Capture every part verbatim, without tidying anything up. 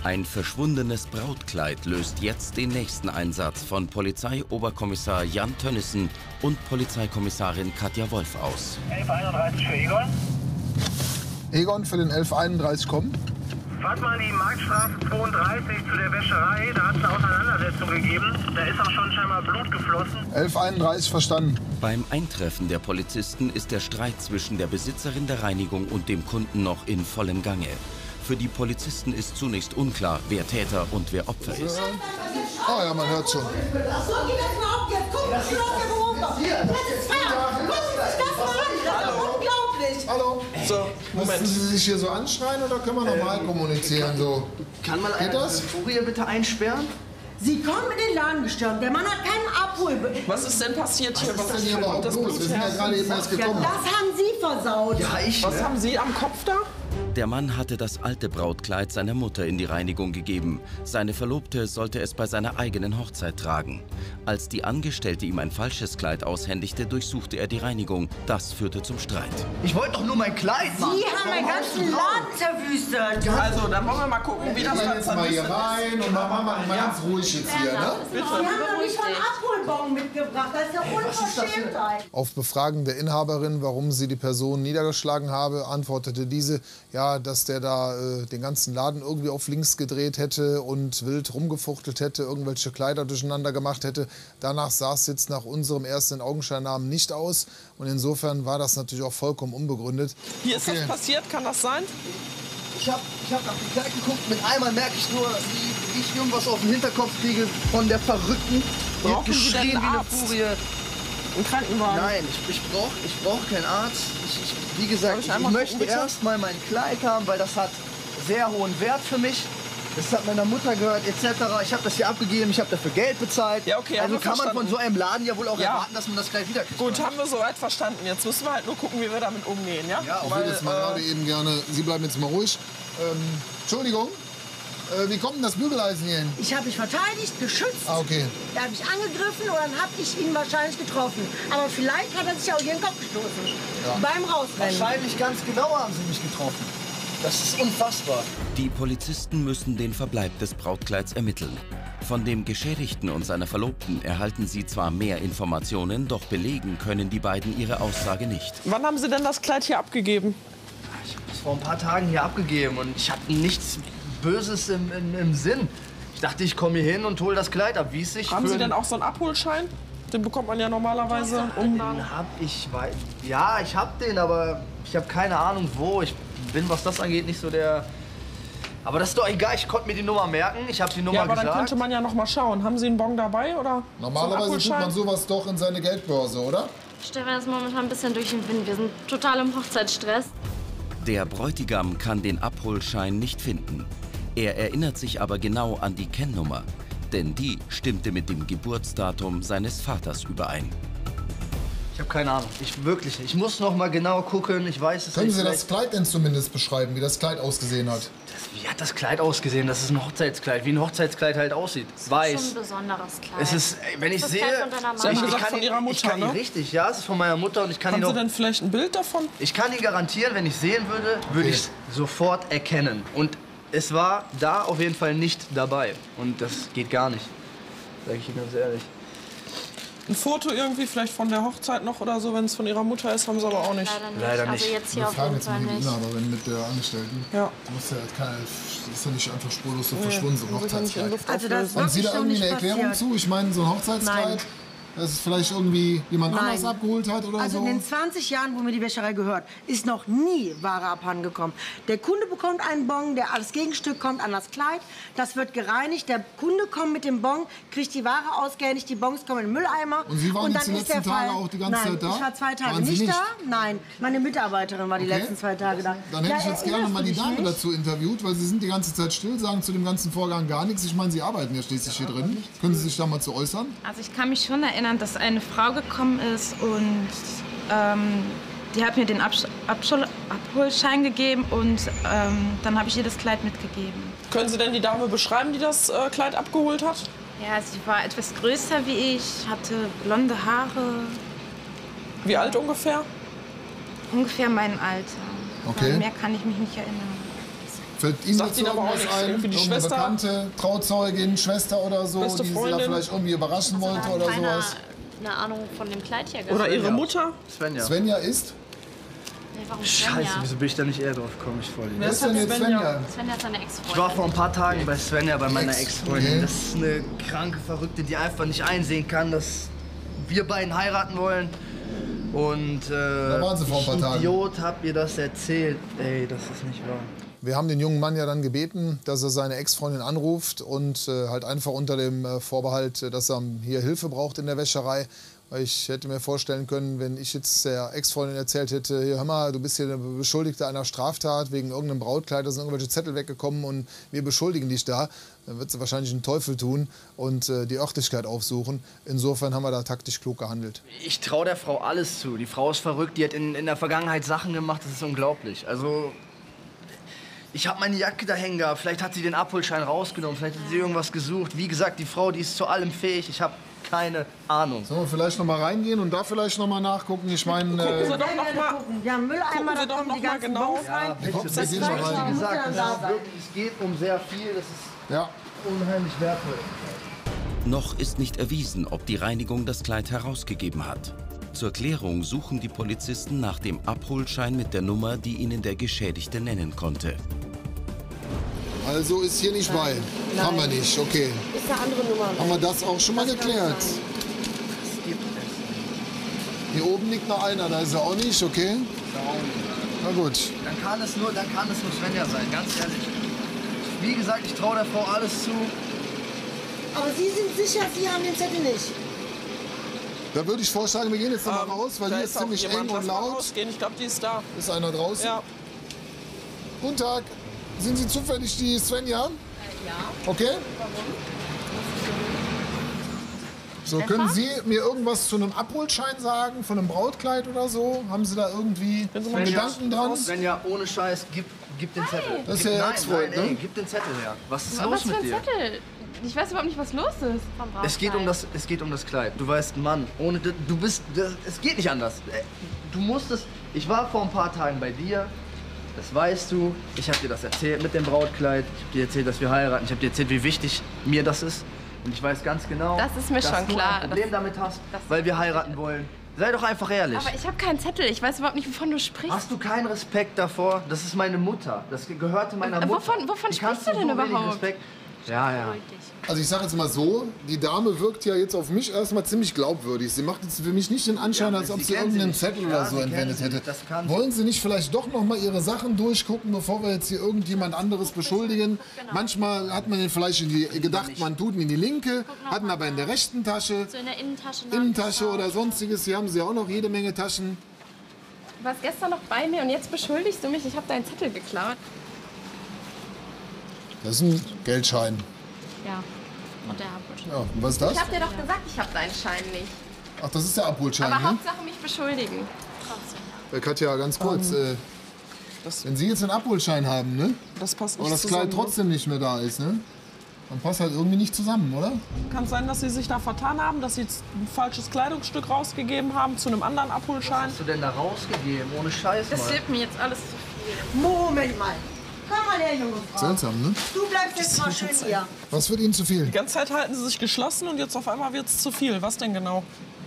Ein verschwundenes Brautkleid löst jetzt den nächsten Einsatz von Polizeioberkommissar Jan Tönnissen und Polizeikommissarin Katja Wolf aus. elf einunddreißig für Egon. Egon für den elf einunddreißig kommen. Fahrt mal die Marktstraße zweiunddreißig zu der Wäscherei, da hat es eine Auseinandersetzung gegeben. Da ist auch schon scheinbar Blut geflossen. elf einunddreißig verstanden. Beim Eintreffen der Polizisten ist der Streit zwischen der Besitzerin der Reinigung und dem Kunden noch in vollem Gange. Für die Polizisten ist zunächst unklar, wer Täter und wer Opfer ist. Ah ja, man hört schon. So geht das mal auf jetzt. Guck, was los hier runter. Das ist Feierabend. Gucken Sie sich das mal an. Das ist doch unglaublich. Hallo. So, Moment. Müssen Sie sich hier so anschreien oder können wir normal ähm, kommunizieren? So? Kann man eine das? Furie bitte einsperren? Sie kommen in den Laden gestürmt. Der Mann hat keinen Abhol. Was ist denn passiert hier? Was ist denn hier überhaupt los? Wir sind ja gerade eben erst Ja, gekommen. das haben Sie versaut. Ja, ich. Was haben Sie am Kopf da? Der Mann hatte das alte Brautkleid seiner Mutter in die Reinigung gegeben. Seine Verlobte sollte es bei seiner eigenen Hochzeit tragen. Als die Angestellte ihm ein falsches Kleid aushändigte, durchsuchte er die Reinigung. Das führte zum Streit. Ich wollte doch nur mein Kleid machen. Sie haben meinen ganzen Laden zerwüstet. Also, dann wollen wir mal gucken, wie das Wir gehen Ganze jetzt mal hier rein und machen mal ganz ruhig jetzt hier, ne? Sie haben doch nicht mal einen Abholbon mitgebracht. Das ist ja Unverschämtheit. Auf Befragen der Inhaberin, warum sie die Person niedergeschlagen habe, antwortete diese, ja, dass der da äh, den ganzen Laden irgendwie auf links gedreht hätte und wild rumgefuchtelt hätte, irgendwelche Kleider durcheinander gemacht hätte. Danach sah es jetzt nach unserem ersten Augenscheinnahmen nicht aus. Und insofern war das natürlich auch vollkommen unbegründet. Hier ist Okay. das passiert, kann das sein? Ich habe ich hab nach dem Kleid geguckt. Mit einmal merke ich nur, wie ich irgendwas auf den Hinterkopf kriege von der Verrückten. Die hat Brauchen Sie denn geschrien einen wie eine Arzt? Furie. Im Krankenwagen? Nein, ich, ich brauche ich brauch keinen Arzt. Ich, ich, wie gesagt, Darf ich ich, einmal möchte gucken, bitte? erst mal mein Kleid haben, weil das hat sehr hohen Wert für mich. Das hat meiner Mutter gehört, et cetera. Ich habe das hier abgegeben, ich habe dafür Geld bezahlt. Ja, okay, haben also wir kann man von verstanden. so einem Laden ja wohl auch Ja. erwarten, dass man das Kleid wiederkriegt. Gut, haben wir soweit verstanden. Jetzt müssen wir halt nur gucken, wie wir damit umgehen, ja? Ja, Ich Weil, würde jetzt mal äh, gerade eben gerne, Sie bleiben jetzt mal ruhig. Ähm, Entschuldigung, äh, wie kommt denn das Bügeleisen hier hin? Ich habe mich verteidigt, geschützt. Ah, okay. Er hat mich angegriffen und dann habe ich ihn wahrscheinlich getroffen. Aber vielleicht hat er sich auch ihren Kopf gestoßen. Beim Rausrennen. Wahrscheinlich ganz genau haben sie mich getroffen. Das ist unfassbar. Die Polizisten müssen den Verbleib des Brautkleids ermitteln. Von dem Geschädigten und seiner Verlobten erhalten sie zwar mehr Informationen, doch belegen können die beiden ihre Aussage nicht. wann haben Sie denn das Kleid hier abgegeben? Ich habe das vor ein paar Tagen hier abgegeben und ich hatte nichts Böses im, im, im Sinn. Ich dachte, ich komme hier hin und hole das Kleid ab, wie es sich Haben für Sie ein- denn auch so einen Abholschein? Den bekommt man ja normalerweise um... Den hab ich, wei- ja, ich hab den, aber ich habe keine Ahnung wo. Ich bin, was das angeht, nicht so der... Aber das ist doch egal, ich konnte mir die Nummer merken, ich habe die Nummer Ja, aber gesagt. dann könnte man ja noch mal schauen. Haben Sie einen Bon dabei oder? Normalerweise so tut einen man sowas doch in seine Geldbörse, oder? Stefan ist momentan ein bisschen durch den Wind. Wir sind total im Hochzeitsstress. Der Bräutigam kann den Abholschein nicht finden. Er erinnert sich aber genau an die Kennnummer, denn die stimmte mit dem Geburtsdatum seines Vaters überein. Ich habe keine Ahnung, ich wirklich nicht. Ich muss noch mal genau gucken, ich weiß es Können nicht. Sie das Kleid denn zumindest beschreiben, wie das Kleid ausgesehen hat? Das, wie hat das Kleid ausgesehen? Das ist ein Hochzeitskleid, wie ein Hochzeitskleid halt aussieht. Schon Weiß. ein besonderes Kleid. Es ist, ey, wenn ich Das sehe, Kleid von deiner Sie haben Mama. gesagt, kann von ihn- Ihrer ich Mutter, kann ihn ne? richtig, ja, es ist von meiner Mutter und ich kann Haben ihn Sie auch, denn vielleicht ein Bild davon? ich kann ihn garantieren, wenn ich sehen würde, würde ich es sofort erkennen. Und es war da auf jeden Fall nicht dabei und das geht gar nicht, sage ich Ihnen ganz ehrlich. Ein Foto irgendwie vielleicht von der Hochzeit noch oder so, wenn es von Ihrer Mutter ist, haben Sie aber auch nicht. Leider nicht. Leider nicht. Also jetzt hier Wir auf fragen jeden jetzt mal Fall die nicht. Inhaberin mit der Angestellten. Ja. Muss ja, kann, ist ja nicht einfach spurlos so verschwunden, so ein Sie kann nicht in Hochzeitskleid. Luft Also das auflösen. Haben Sie da Ist doch irgendwie eine nicht Erklärung passiert. zu? Ich meine, so ein Hochzeitskleid, Nein. dass es vielleicht irgendwie jemand Nein. anders abgeholt hat oder Also so? in den zwanzig Jahren, wo mir die Wäscherei gehört, ist noch nie Ware abhandengekommen. Der Kunde bekommt einen Bon, der als Gegenstück kommt an das Kleid. Das wird gereinigt. Der Kunde kommt mit dem Bon, kriegt die Ware ausgehändigt, die Bons kommen in den Mülleimer. Und Sie waren dann jetzt die ist der letzten Tage Fall- auch die ganze Nein, Zeit da? ich war zwei Tage Waren Sie nicht, nicht? da. Nein, meine Mitarbeiterin war die Okay. letzten zwei Tage da. Dann hätte Ja, ich jetzt gerne erinnerst mal du die dich Dame nicht? dazu interviewt, weil Sie sind die ganze Zeit still, sagen zu dem ganzen Vorgang gar nichts. Ich meine, Sie arbeiten ja schließlich hier drin. Können Sie sich da mal zu äußern? Also ich kann mich schon erinnern, dass eine Frau gekommen ist und ähm, die hat mir den Absch Abschul Abholschein gegeben und ähm, dann habe ich ihr das Kleid mitgegeben. Können Sie denn die Dame beschreiben, die das äh, Kleid abgeholt hat? Ja, sie war etwas größer wie ich, hatte blonde Haare, Wie alt ungefähr? ungefähr mein Alter. Okay. An mehr kann ich mich nicht erinnern. Fällt Ihnen Sagt dazu Ihnen aber auch irgendwas nichts. ein? Irgendwie die Irgendeine Schwester? Bekannte, Trauzeugin, Schwester oder so, Beste die Sie da Freundin? vielleicht irgendwie überraschen wollte oder Keiner sowas? eine Ahnung von dem Kleid hier Oder gehabt. ihre Mutter? Svenja. Svenja ist? Nee, warum Scheiße, Svenja? wieso bin ich da nicht eher drauf gekommen? Ich voll Wer ist denn jetzt Svenja? Svenja ist seine Ich war Ex-Freundin. vor ein paar Tagen bei Svenja, bei meiner Ex, Ex-Freundin. okay. Das ist eine kranke Verrückte, die einfach nicht einsehen kann, dass wir beiden heiraten wollen. Und äh, Da waren Sie vor ein paar ich Tagen. Idiot, hab ihr das erzählt. Ey, das ist nicht wahr. Wir haben den jungen Mann ja dann gebeten, dass er seine Ex-Freundin anruft und äh, halt einfach unter dem äh, Vorbehalt, äh, dass er hier Hilfe braucht in der Wäscherei. Weil ich hätte mir vorstellen können, wenn ich jetzt der Ex-Freundin erzählt hätte, hier, hör mal, du bist hier eine Beschuldigte einer Straftat wegen irgendeinem Brautkleid, da sind irgendwelche Zettel weggekommen und wir beschuldigen dich da, dann wird sie wahrscheinlich einen Teufel tun und äh, die Örtlichkeit aufsuchen. Insofern haben wir da taktisch klug gehandelt. Ich traue der Frau alles zu. Die Frau ist verrückt, die hat in, in der Vergangenheit Sachen gemacht, das ist unglaublich. Also, ich habe meine Jacke da hängen gehabt, vielleicht hat sie den Abholschein rausgenommen, vielleicht hat sie irgendwas gesucht. Wie gesagt, die Frau, die ist zu allem fähig, ich habe keine Ahnung. Sollen wir vielleicht noch mal reingehen und da vielleicht noch mal nachgucken? Ich meine, Gucken äh, Sie doch noch mal. Ja, Mülleimer, Gucken Sie da doch kommen noch die mal ganzen genau. Bons rein. Bitte, Kommt, wir gehen mal rein. Wie gesagt, Muss ja das da ist sein. wirklich, es geht um sehr viel, das ist ja. unheimlich wertvoll. Noch ist nicht erwiesen, ob die Reinigung das Kleid herausgegeben hat. Zur Klärung suchen die Polizisten nach dem Abholschein mit der Nummer, die ihnen der Geschädigte nennen konnte. Also ist hier nicht bei. Haben wir nicht, okay. Ist eine andere Nummer. Haben wir das auch schon mal geklärt? Hier oben liegt noch einer, da ist er auch nicht, okay? Na gut. Dann kann es nur, dann kann es nur Svenja sein, ganz ehrlich. Wie gesagt, ich traue der Frau alles zu. Aber Sie sind sicher, Sie haben den Zettel nicht. Da würde ich vorschlagen, wir gehen jetzt noch mal Ähm, raus, weil da hier ist auch ziemlich jemand. eng und Lass mal laut. rausgehen. Ich glaube, die ist da. Ist einer draußen? Ja. Guten Tag. Sind Sie zufällig die Svenja? Ja. Okay. So, können Sie mir irgendwas zu einem Abholschein sagen, von einem Brautkleid oder so? Haben Sie da irgendwie Sie mal Gedanken dran? Svenja, ohne Scheiß, gib, gib den Zettel. Das ist Gib- ja Ihr nein, Ex-Freund, nein, ey, ne? gib den Zettel her. Was ist Was los für mit ein dir? Zettel? Ich weiß überhaupt nicht, was los ist. Es geht um das, es geht um das Kleid. Du weißt, Mann, ohne das, du bist, das, es geht nicht anders. Äh, Du musstest, ich war vor ein paar Tagen bei dir, das weißt du. Ich habe dir das erzählt mit dem Brautkleid. Ich habe dir erzählt, dass wir heiraten. Ich habe dir erzählt, wie wichtig mir das ist. Und ich weiß ganz genau, Das ist mir dass schon du klar. ein Problem Das- damit hast, das- weil wir heiraten wollen. Sei doch einfach ehrlich. Aber ich habe keinen Zettel. Ich weiß überhaupt nicht, wovon du sprichst. Hast du keinen Respekt davor? Das ist meine Mutter. Das gehörte meiner Äh, Mutter. wovon- wovon Wie kannst sprichst du denn so wenig überhaupt? Respekt? Ja, ja. Also ich sage jetzt mal so, die Dame wirkt ja jetzt auf mich erstmal ziemlich glaubwürdig. Sie macht jetzt für mich nicht den Anschein, Ja, als sie ob sie kennen irgendeinen sie Zettel nicht. oder Ja, so sie kennen entwendet sie hätte. nicht. Das kann sie. Wollen Sie nicht vielleicht doch noch mal Ihre Sachen durchgucken, bevor wir jetzt hier irgendjemand anderes beschuldigen? Manchmal hat man den vielleicht in die, gedacht, man tut ihn in die linke, hat ihn aber in der rechten Tasche, So in der Innentasche. Innentasche oder sonstiges. Hier haben Sie auch noch jede Menge Taschen. Du warst gestern noch bei mir und jetzt beschuldigst du mich, ich habe deinen Zettel geklaut. Das ist ein Geldschein. Ja. Und der Abholschein. Ja, und was ist das? Ich habe dir doch gesagt, ich habe deinen Schein nicht. Ach, das ist der Abholschein, Aber ne? Hauptsache mich beschuldigen. Äh, Katja, ganz kurz. Ähm, äh, wenn Sie jetzt einen Abholschein haben, ne? Das passt nicht aber das zusammen. Kleid trotzdem nicht mehr da ist, ne? Dann passt halt irgendwie nicht zusammen, oder? Kann sein, dass Sie sich da vertan haben, dass Sie jetzt ein falsches Kleidungsstück rausgegeben haben zu einem anderen Abholschein. Was hast du denn da rausgegeben? Ohne Scheiß, Das Mann. wird mir jetzt alles zu viel. Moment mal. Komm mal her, junge Frau. Seltsam, ne? Du bleibst jetzt mal schön hier. Was wird Ihnen zu viel? Die ganze Zeit halten Sie sich geschlossen und jetzt auf einmal wird es zu viel. Was denn genau?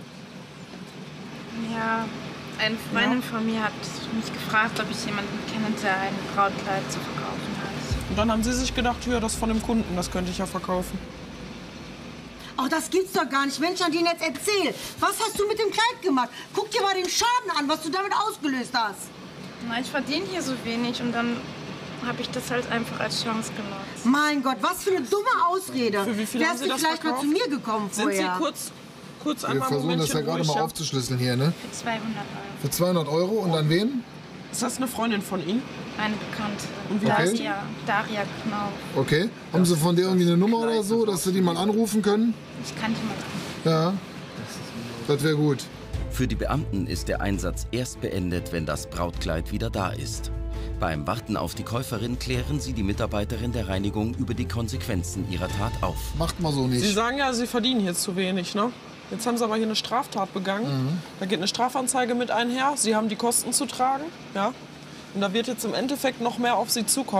Ja, eine Freundin von mir hat mich gefragt, ob ich jemanden kenne, der ein Brautkleid zu verkaufen hat. Und dann haben Sie sich gedacht, ja, das von dem Kunden, das könnte ich ja verkaufen. Ach, das gibt's doch gar nicht. Mensch, Nadine, jetzt erzähl. Was hast du mit dem Kleid gemacht? Guck dir mal den Schaden an, was du damit ausgelöst hast. Na, ich verdiene hier so wenig und dann habe ich das halt einfach als Chance genutzt. Mein Gott, was für eine dumme Ausrede. Für wie viel haben Wärst Sie du das vielleicht mal verkauft? zu mir gekommen Sind vorher? Sie kurz, kurz Wir einmal ein versuchen das ja Momentchen gerade ruhig, mal ja? aufzuschlüsseln hier, ne? Für zweihundert Euro. Für zweihundert Euro und an wen? Ist das eine Freundin von Ihnen? Eine Bekannte. Und wie heißt Daria, Daria Knauf. Okay. Haben Sie von der irgendwie eine Nummer oder so, dass Sie die mal anrufen können? Ich kannte mal. Ja. Das wäre gut. Für die Beamten ist der Einsatz erst beendet, wenn das Brautkleid wieder da ist. Beim Warten auf die Käuferin klären sie die Mitarbeiterin der Reinigung über die Konsequenzen ihrer Tat auf. Macht mal so Sie nicht. sagen ja, Sie verdienen hier zu wenig, ne? Jetzt haben Sie aber hier eine Straftat begangen. Da geht eine Strafanzeige mit einher. Sie haben die Kosten zu tragen, ja? Und da wird jetzt im Endeffekt noch mehr auf Sie zukommen.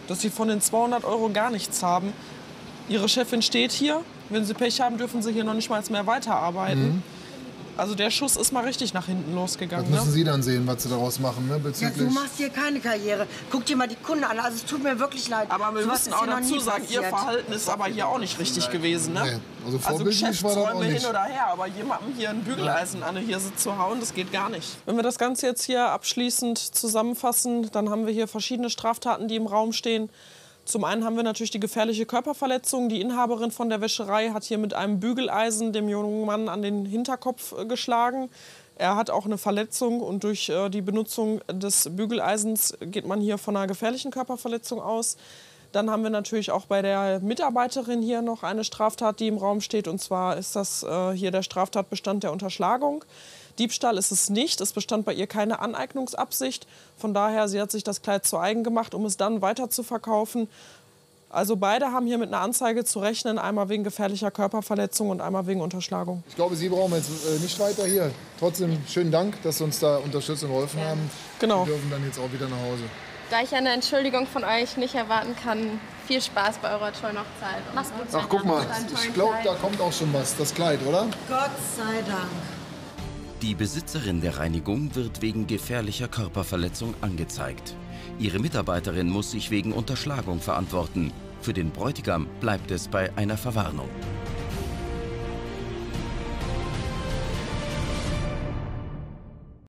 dass sie von den zweihundert Euro gar nichts haben. Ihre Chefin steht hier. Wenn sie Pech haben, dürfen sie hier noch nicht mal mehr weiterarbeiten. Mhm. Also der Schuss ist mal richtig nach hinten losgegangen. Das müssen ne? Sie dann sehen, was Sie daraus machen, ne? Ja, du machst hier keine Karriere. Guck dir mal die Kunden an. Also es tut mir wirklich leid. Aber wir so müssen auch dazu sagen, Ihr Verhalten ist aber hier auch nicht richtig gewesen. Ne? Nee. Also, also Geschäftsräume hin nicht. oder her, aber jemandem hier ein Bügeleisen an der Hirse zu hauen, das geht gar nicht. Wenn wir das Ganze jetzt hier abschließend zusammenfassen, dann haben wir hier verschiedene Straftaten, die im Raum stehen. Zum einen haben wir natürlich die gefährliche Körperverletzung. Die Inhaberin von der Wäscherei hat hier mit einem Bügeleisen dem jungen Mann an den Hinterkopf geschlagen. Er hat auch eine Verletzung und durch die Benutzung des Bügeleisens geht man hier von einer gefährlichen Körperverletzung aus. Dann haben wir natürlich auch bei der Mitarbeiterin hier noch eine Straftat, die im Raum steht. Und zwar ist das hier der Straftatbestand der Unterschlagung. Diebstahl ist es nicht. Es bestand bei ihr keine Aneignungsabsicht. Von daher, sie hat sich das Kleid zu eigen gemacht, um es dann weiter zu verkaufen. Also beide haben hier mit einer Anzeige zu rechnen, einmal wegen gefährlicher Körperverletzung und einmal wegen Unterschlagung. Ich glaube, Sie brauchen jetzt äh, nicht weiter hier. Trotzdem schönen Dank, dass Sie uns da unterstützt und geholfen haben. Genau. Wir dürfen dann jetzt auch wieder nach Hause. Da ich eine Entschuldigung von euch nicht erwarten kann, viel Spaß bei eurer tollen Hochzeit. Mach's gut. Ach, guck mal, ich glaube, da kommt auch schon was, das Kleid, oder? Gott sei Dank. Die Besitzerin der Reinigung wird wegen gefährlicher Körperverletzung angezeigt. Ihre Mitarbeiterin muss sich wegen Unterschlagung verantworten. Für den Bräutigam bleibt es bei einer Verwarnung.